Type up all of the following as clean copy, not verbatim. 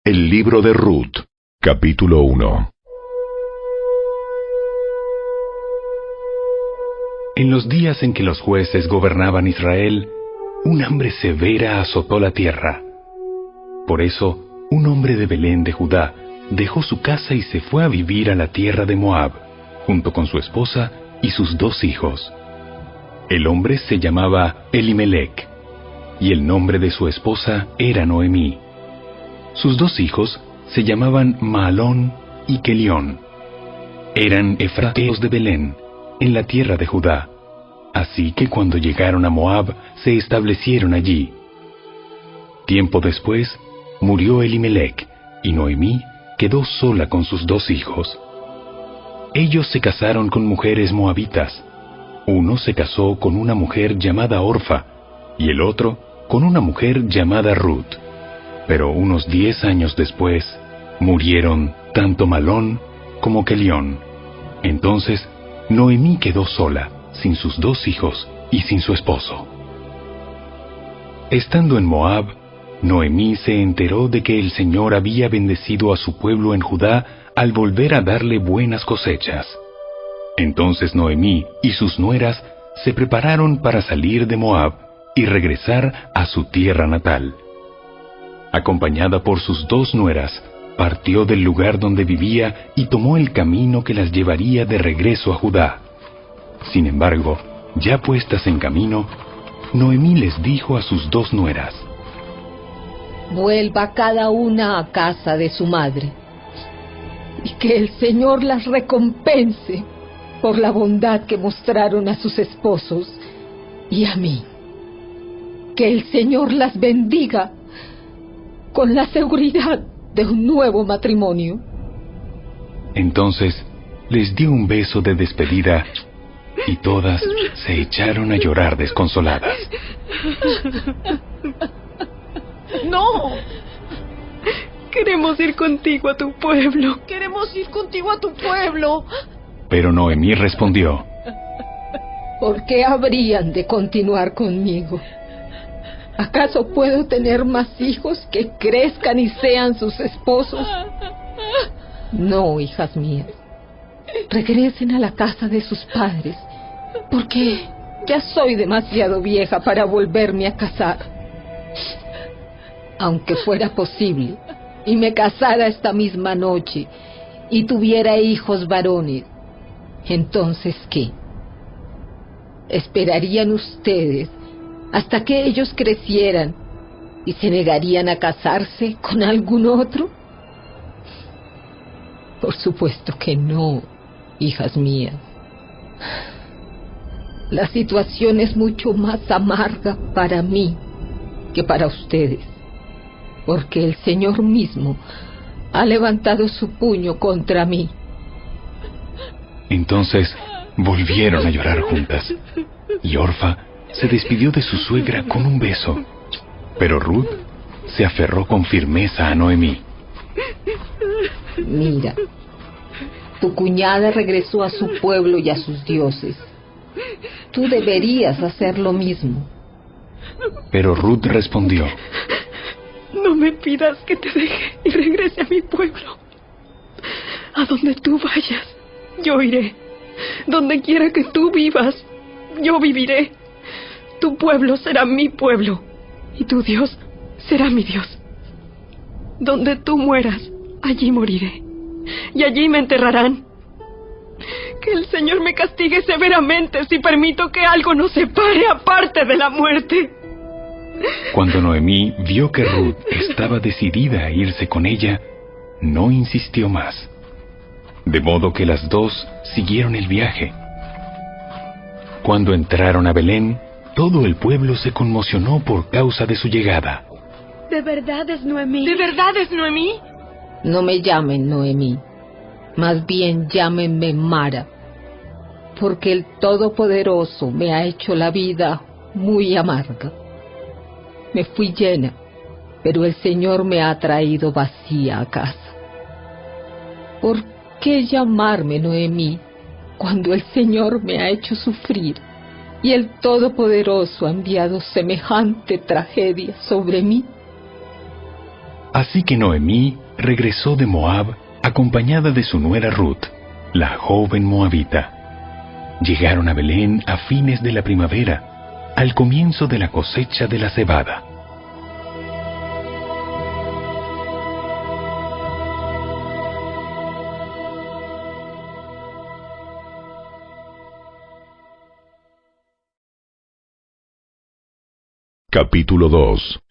El libro de Ruth, capítulo 1. En los días en que los jueces gobernaban Israel, un hambre severa azotó la tierra. Por eso, un hombre de Belén de Judá dejó su casa y se fue a vivir a la tierra de Moab, junto con su esposa y sus 2 hijos. El hombre se llamaba Elimelec, y el nombre de su esposa era Noemí. Sus 2 hijos se llamaban Mahalón y Kelión. Eran efrateos de Belén, en la tierra de Judá. Así que cuando llegaron a Moab, se establecieron allí. Tiempo después, murió Elimelec, y Noemí quedó sola con sus 2 hijos. Ellos se casaron con mujeres moabitas. Uno se casó con una mujer llamada Orfa, y el otro con una mujer llamada Ruth. Pero unos 10 años después, murieron tanto Mahalón como Kelión. Entonces, Noemí quedó sola, sin sus 2 hijos y sin su esposo. Estando en Moab, Noemí se enteró de que el Señor había bendecido a su pueblo en Judá al volver a darle buenas cosechas. Entonces Noemí y sus nueras se prepararon para salir de Moab y regresar a su tierra natal. Acompañada por sus 2 nueras, partió del lugar donde vivía y tomó el camino que las llevaría de regreso a Judá. Sin embargo, ya puestas en camino, Noemí les dijo a sus 2 nueras: vuelva cada una a casa de su madre, y que el Señor las recompense por la bondad que mostraron a sus esposos y a mí. Que el Señor las bendiga con la seguridad de un nuevo matrimonio. Entonces les dio un beso de despedida y todas se echaron a llorar desconsoladas. ¡No! Queremos ir contigo a tu pueblo. Queremos ir contigo a tu pueblo. Pero Noemí respondió: ¿por qué habrían de continuar conmigo? ¿Acaso puedo tener más hijos que crezcan y sean sus esposos? No, hijas mías. Regresen a la casa de sus padres, porque ya soy demasiado vieja para volverme a casar. Aunque fuera posible, y me casara esta misma noche, y tuviera hijos varones, ¿entonces qué? ¿Esperarían ustedes hasta que ellos crecieran y se negarían a casarse con algún otro? Por supuesto que no, hijas mías. La situación es mucho más amarga para mí que para ustedes, porque el Señor mismo ha levantado su puño contra mí. Entonces volvieron a llorar juntas, y Orfa se despidió de su suegra con un beso, pero Ruth se aferró con firmeza a Noemí. Mira, tu cuñada regresó a su pueblo y a sus dioses. Tú deberías hacer lo mismo. Pero Ruth respondió: no me pidas que te deje y regrese a mi pueblo. A donde tú vayas, yo iré. Donde quiera que tú vivas, yo viviré. Tu pueblo será mi pueblo, y tu Dios será mi Dios. Donde tú mueras, allí moriré, y allí me enterrarán. Que el Señor me castigue severamente si permito que algo nos separe aparte de la muerte. Cuando Noemí vio que Ruth estaba decidida a irse con ella, no insistió más. De modo que las 2 siguieron el viaje. Cuando entraron a Belén, todo el pueblo se conmocionó por causa de su llegada. ¿De verdad es Noemí? ¿De verdad es Noemí? No me llamen Noemí, más bien llámenme Mara, porque el Todopoderoso me ha hecho la vida muy amarga. Me fui llena, pero el Señor me ha traído vacía a casa. ¿Por qué llamarme Noemí cuando el Señor me ha hecho sufrir y el Todopoderoso ha enviado semejante tragedia sobre mí? Así que Noemí regresó de Moab acompañada de su nuera Ruth, la joven moabita. Llegaron a Belén a fines de la primavera, al comienzo de la cosecha de la cebada. Capítulo 2.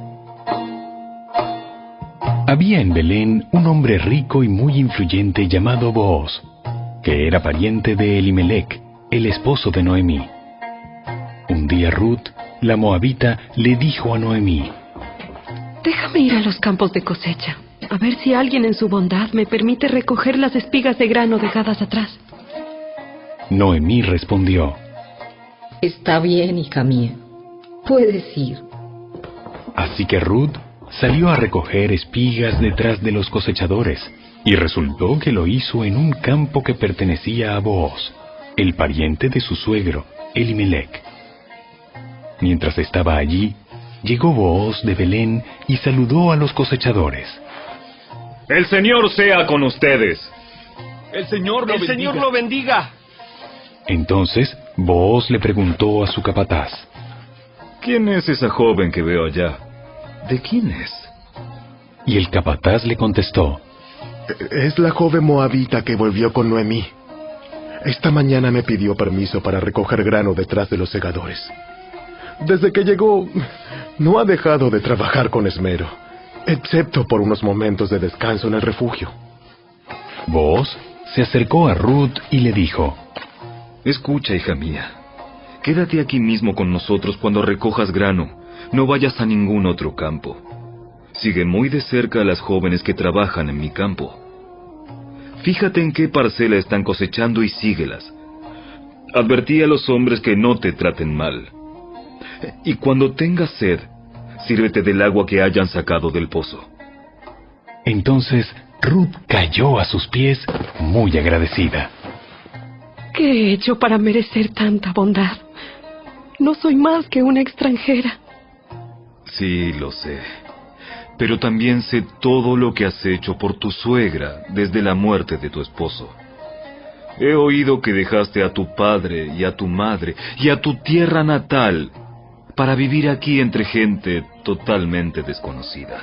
Había en Belén un hombre rico y muy influyente llamado Booz, que era pariente de Elimelec, el esposo de Noemí. Un día Ruth, la moabita, le dijo a Noemí: Déjame ir a los campos de cosecha, a ver si alguien en su bondad me permite recoger las espigas de grano dejadas atrás. Noemí respondió: Está bien, hija mía. Puedes ir. Así que Ruth salió a recoger espigas detrás de los cosechadores, y resultó que lo hizo en un campo que pertenecía a Booz, el pariente de su suegro, Elimelec. Mientras estaba allí, llegó Booz de Belén y saludó a los cosechadores. ¡El Señor sea con ustedes! ¡El Señor lo bendiga! Entonces Booz le preguntó a su capataz: ¿Quién es esa joven que veo allá? ¿De quién es? Y el capataz le contestó: Es la joven moabita que volvió con Noemí. Esta mañana me pidió permiso para recoger grano detrás de los segadores. Desde que llegó, no ha dejado de trabajar con esmero, excepto por unos momentos de descanso en el refugio. Booz se acercó a Ruth y le dijo: Escucha, hija mía. Quédate aquí mismo con nosotros cuando recojas grano. No vayas a ningún otro campo. Sigue muy de cerca a las jóvenes que trabajan en mi campo. Fíjate en qué parcela están cosechando y síguelas. Advertí a los hombres que no te traten mal. Y cuando tengas sed, sírvete del agua que hayan sacado del pozo. Entonces Ruth cayó a sus pies muy agradecida. ¿Qué he hecho para merecer tanta bondad? No soy más que una extranjera. Sí, lo sé. Pero también sé todo lo que has hecho por tu suegra desde la muerte de tu esposo. He oído que dejaste a tu padre y a tu madre y a tu tierra natal para vivir aquí entre gente totalmente desconocida.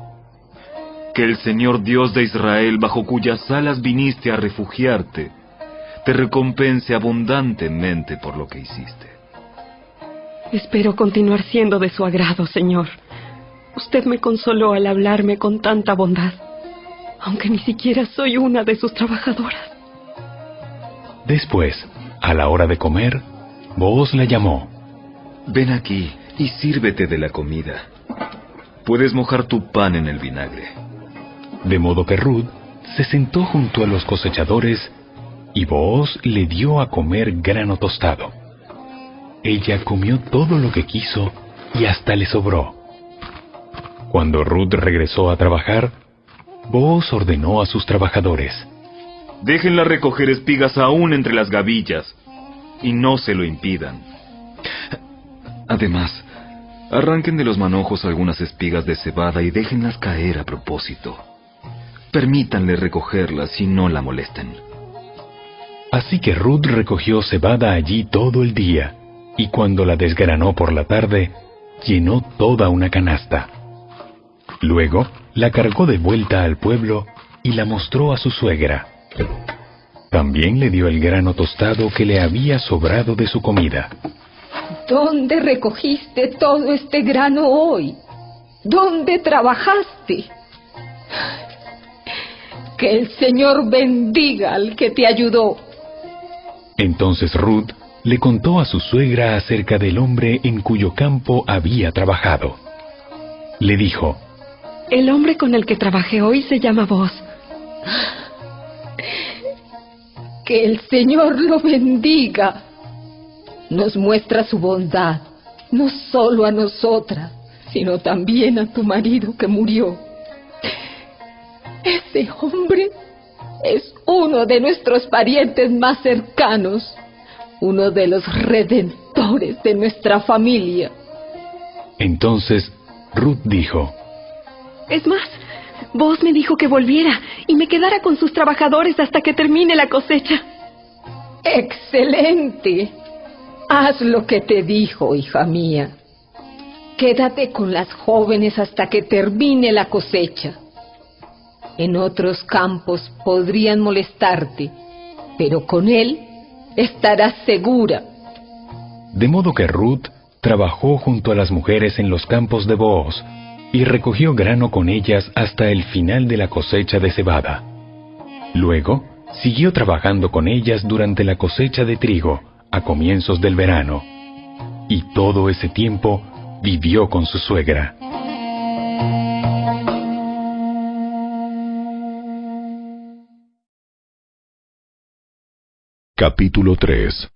Que el Señor Dios de Israel, bajo cuyas alas viniste a refugiarte, te recompense abundantemente por lo que hiciste. Espero continuar siendo de su agrado, Señor. Usted me consoló al hablarme con tanta bondad, aunque ni siquiera soy una de sus trabajadoras. Después, a la hora de comer, Booz la llamó. Ven aquí y sírvete de la comida. Puedes mojar tu pan en el vinagre. De modo que Ruth se sentó junto a los cosechadores y Booz le dio a comer grano tostado. Ella comió todo lo que quiso y hasta le sobró. Cuando Ruth regresó a trabajar, Booz ordenó a sus trabajadores: Déjenla recoger espigas aún entre las gavillas, y no se lo impidan. Además, arranquen de los manojos algunas espigas de cebada y déjenlas caer a propósito. Permítanle recogerlas y no la molesten. Así que Ruth recogió cebada allí todo el día, y cuando la desgranó por la tarde, llenó toda una canasta. Luego la cargó de vuelta al pueblo y la mostró a su suegra. También le dio el grano tostado que le había sobrado de su comida. ¿Dónde recogiste todo este grano hoy? ¿Dónde trabajaste? Que el Señor bendiga al que te ayudó. Entonces Ruth le contó a su suegra acerca del hombre en cuyo campo había trabajado. Le dijo: El hombre con el que trabajé hoy se llama Booz. Que el Señor lo bendiga. Nos muestra su bondad, no solo a nosotras, sino también a tu marido que murió. Ese hombre es uno de nuestros parientes más cercanos, uno de los redentores de nuestra familia. Entonces Ruth dijo: Es más, Booz me dijo que volviera y me quedara con sus trabajadores hasta que termine la cosecha. ¡Excelente! Haz lo que te dijo, hija mía. Quédate con las jóvenes hasta que termine la cosecha. En otros campos podrían molestarte, pero con él estarás segura. De modo que Ruth trabajó junto a las mujeres en los campos de Booz y recogió grano con ellas hasta el final de la cosecha de cebada. Luego, siguió trabajando con ellas durante la cosecha de trigo a comienzos del verano, y todo ese tiempo vivió con su suegra. Capítulo 3.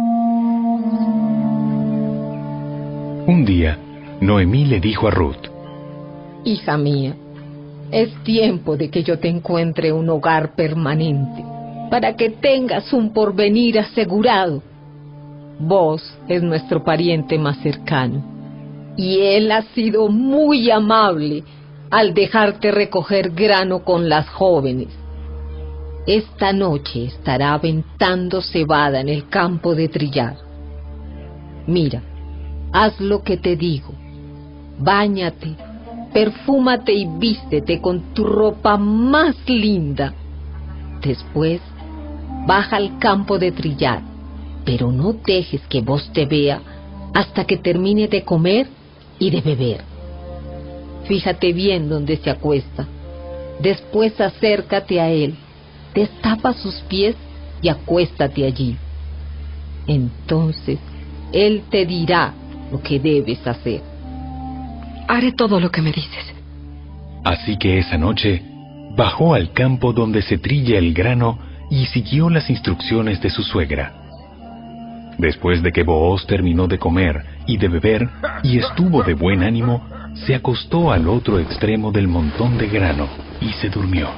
Un día, Noemí le dijo a Ruth: Hija mía, es tiempo de que yo te encuentre un hogar permanente, para que tengas un porvenir asegurado. Booz es nuestro pariente más cercano, y él ha sido muy amable al dejarte recoger grano con las jóvenes. Esta noche estará aventando cebada en el campo de trillar. Mira, haz lo que te digo. Báñate, perfúmate y vístete con tu ropa más linda. Después, baja al campo de trillar, pero no dejes que Booz te vea hasta que termine de comer y de beber. Fíjate bien dónde se acuesta. Después acércate a él, destapa sus pies y acuéstate allí. Entonces, él te dirá lo que debes hacer. Haré todo lo que me dices. Así que esa noche bajó al campo donde se trilla el grano y siguió las instrucciones de su suegra. Después de que Booz terminó de comer y de beber y estuvo de buen ánimo, se acostó al otro extremo del montón de grano y se durmió.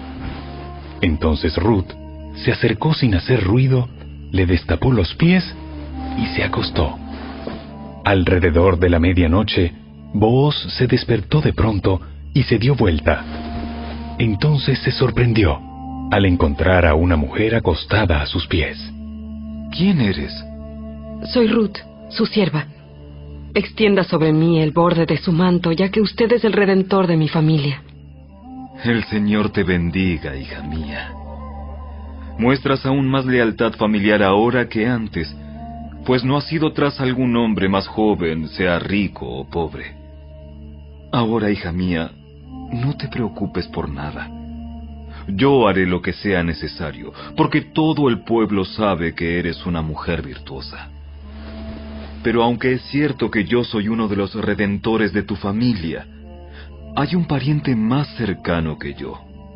Entonces Ruth se acercó sin hacer ruido, le destapó los pies y se acostó. Alrededor de la medianoche, Booz se despertó de pronto y se dio vuelta. Entonces se sorprendió al encontrar a una mujer acostada a sus pies. ¿Quién eres? Soy Ruth, su sierva. Extienda sobre mí el borde de su manto, ya que usted es el redentor de mi familia. El Señor te bendiga, hija mía. Muestras aún más lealtad familiar ahora que antes, pues no has ido tras algún hombre más joven, sea rico o pobre. Ahora, hija mía, no te preocupes por nada. Yo haré lo que sea necesario, porque todo el pueblo sabe que eres una mujer virtuosa. Pero aunque es cierto que yo soy uno de los redentores de tu familia, hay un pariente más cercano que yo.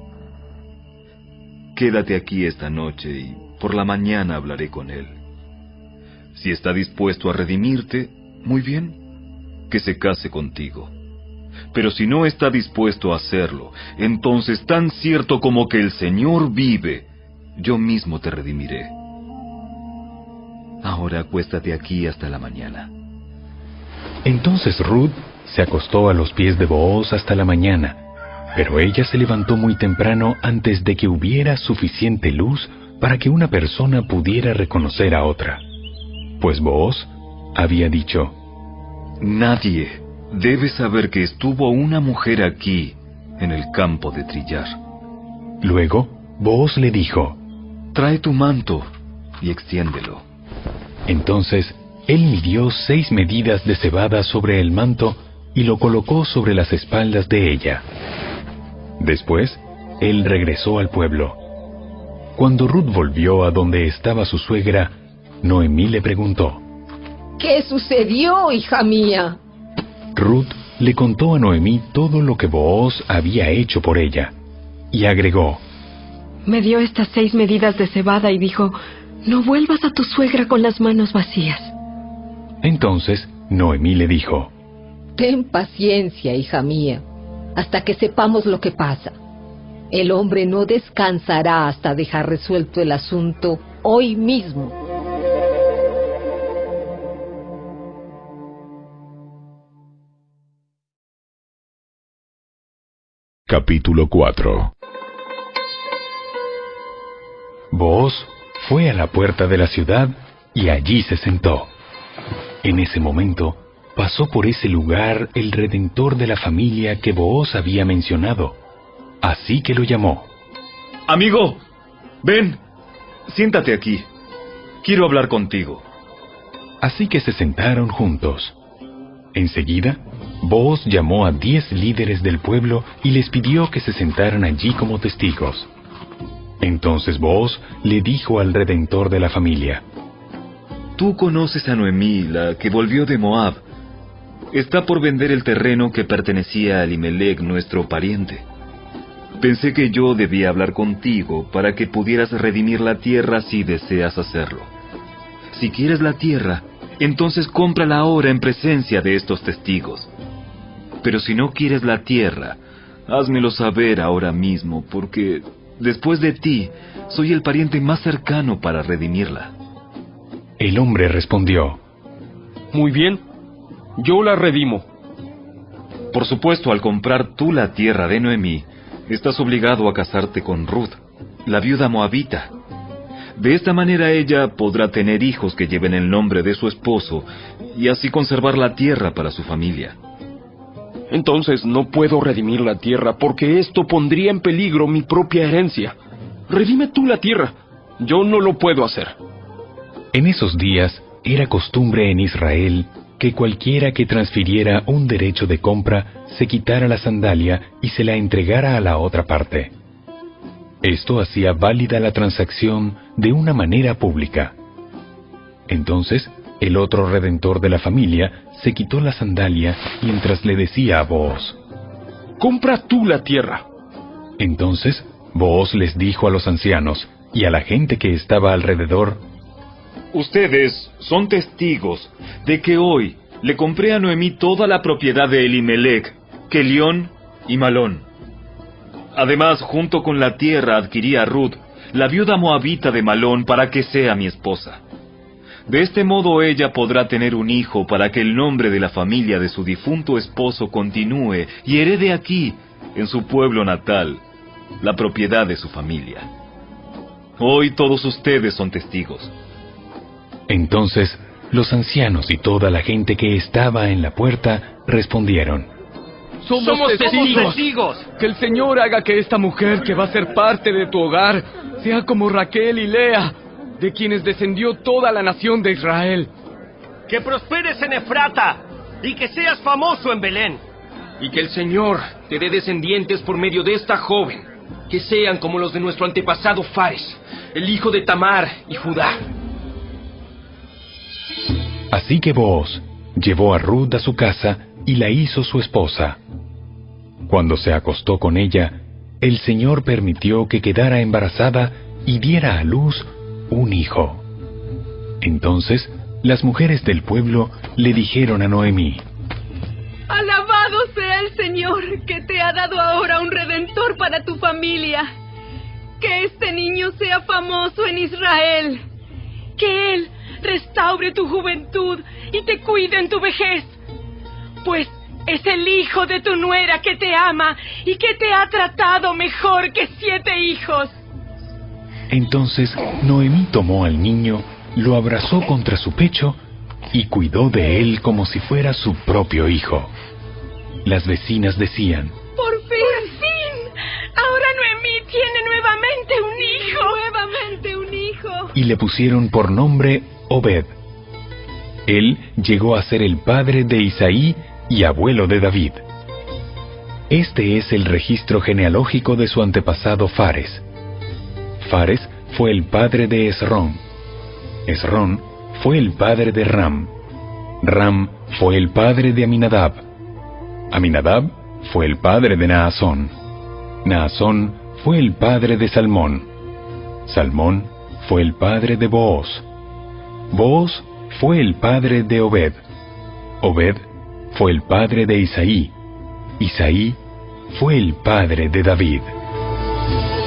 Quédate aquí esta noche y por la mañana hablaré con él. Si está dispuesto a redimirte, muy bien, que se case contigo. Pero si no está dispuesto a hacerlo, entonces tan cierto como que el Señor vive, yo mismo te redimiré. Ahora acuéstate aquí hasta la mañana. Entonces Ruth se acostó a los pies de Booz hasta la mañana, pero ella se levantó muy temprano antes de que hubiera suficiente luz para que una persona pudiera reconocer a otra. Pues Booz había dicho: Nadie debe saber que estuvo una mujer aquí, en el campo de trillar. Luego, Booz le dijo: Trae tu manto y extiéndelo. Entonces, él midió 6 medidas de cebada sobre el manto y lo colocó sobre las espaldas de ella. Después, él regresó al pueblo. Cuando Ruth volvió a donde estaba su suegra, Noemí le preguntó: ¿Qué sucedió, hija mía? Ruth le contó a Noemí todo lo que Booz había hecho por ella, y agregó: Me dio estas 6 medidas de cebada y dijo: no vuelvas a tu suegra con las manos vacías. Entonces Noemí le dijo: Ten paciencia, hija mía, hasta que sepamos lo que pasa. El hombre no descansará hasta dejar resuelto el asunto hoy mismo. Capítulo 4. Booz fue a la puerta de la ciudad y allí se sentó. En ese momento pasó por ese lugar el redentor de la familia que Booz había mencionado. Así que lo llamó. Amigo, ven, siéntate aquí. Quiero hablar contigo. Así que se sentaron juntos. Enseguida, Booz llamó a 10 líderes del pueblo y les pidió que se sentaran allí como testigos. Entonces Booz le dijo al redentor de la familia: Tú conoces a Noemí, la que volvió de Moab. Está por vender el terreno que pertenecía a Elimelec, nuestro pariente. Pensé que yo debía hablar contigo para que pudieras redimir la tierra si deseas hacerlo. Si quieres la tierra, entonces cómprala ahora en presencia de estos testigos. Pero si no quieres la tierra, házmelo saber ahora mismo, porque después de ti, soy el pariente más cercano para redimirla. El hombre respondió: Muy bien, yo la redimo. Por supuesto, al comprar tú la tierra de Noemí, estás obligado a casarte con Ruth, la viuda moabita. De esta manera ella podrá tener hijos que lleven el nombre de su esposo y así conservar la tierra para su familia. Entonces no puedo redimir la tierra porque esto pondría en peligro mi propia herencia. Redime tú la tierra. Yo no lo puedo hacer. En esos días era costumbre en Israel que cualquiera que transfiriera un derecho de compra se quitara la sandalia y se la entregara a la otra parte. Esto hacía válida la transacción de una manera pública. Entonces, el otro redentor de la familia se quitó la sandalia mientras le decía a Booz: Compra tú la tierra. Entonces, Booz les dijo a los ancianos y a la gente que estaba alrededor: Ustedes son testigos de que hoy le compré a Noemí toda la propiedad de Elimelec, Kelión y Malón. Además, junto con la tierra adquirí a Ruth, la viuda moabita de Malón, para que sea mi esposa. De este modo ella podrá tener un hijo para que el nombre de la familia de su difunto esposo continúe y herede aquí, en su pueblo natal, la propiedad de su familia. Hoy todos ustedes son testigos. Entonces, los ancianos y toda la gente que estaba en la puerta respondieron: Somos testigos. Que el Señor haga que esta mujer que va a ser parte de tu hogar sea como Raquel y Lea, de quienes descendió toda la nación de Israel. Que prosperes en Efrata y que seas famoso en Belén. Y que el Señor te dé descendientes por medio de esta joven, que sean como los de nuestro antepasado Fares, el hijo de Tamar y Judá. Así que Booz llevó a Ruth a su casa y la hizo su esposa. Cuando se acostó con ella, el Señor permitió que quedara embarazada y diera a luz un hijo. Entonces, las mujeres del pueblo le dijeron a Noemí: Alabado sea el Señor, que te ha dado ahora un redentor para tu familia. Que este niño sea famoso en Israel. Que él restaure tu juventud y te cuide en tu vejez. Pues es el hijo de tu nuera que te ama y que te ha tratado mejor que 7 hijos. Entonces Noemí tomó al niño, lo abrazó contra su pecho y cuidó de él como si fuera su propio hijo. Las vecinas decían: ¡Por fin! Ahora Noemí tiene nuevamente un hijo. Y le pusieron por nombre Obed. Él llegó a ser el padre de Isaí y abuelo de David. Este es el registro genealógico de su antepasado Fares. Fares fue el padre de Esrón. Esrón fue el padre de Ram. Ram fue el padre de Aminadab. Aminadab fue el padre de Naasón. Naasón fue el padre de Salmón. Salmón fue el padre de Booz. Booz fue el padre de Obed. Obed fue el padre de Isaí. Isaí fue el padre de David.